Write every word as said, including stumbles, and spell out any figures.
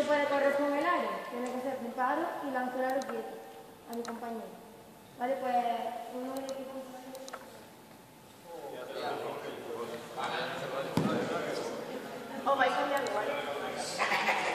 puede correr con el aire, tiene que ser un paro y lanzar quieto a mi compañero. Vale, pues uno del equipo. Os vais cambiando, ¿vale?